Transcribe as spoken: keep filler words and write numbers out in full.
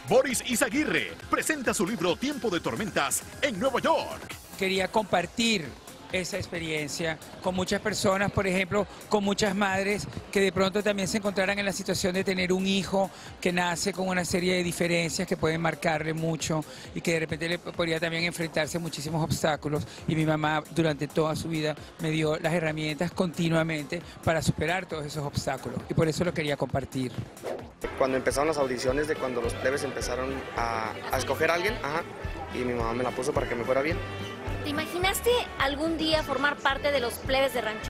Boris Izaguirre presenta su libro Tiempo de Tormentas en Nueva York. Quería compartir esa experiencia con muchas personas, por ejemplo, con muchas madres que de pronto también se encontraran en la situación de tener un hijo que nace con una serie de diferencias que pueden marcarle mucho y que de repente le podría también enfrentarse a muchísimos obstáculos. Y mi mamá durante toda su vida me dio las herramientas continuamente para superar todos esos obstáculos y por eso lo quería compartir. Cuando empezaron las audiciones de cuando los plebes empezaron a, a escoger a alguien, ajá, y mi mamá me la puso para que me fuera bien. ¿Te imaginaste algún día formar parte de los plebes de rancho?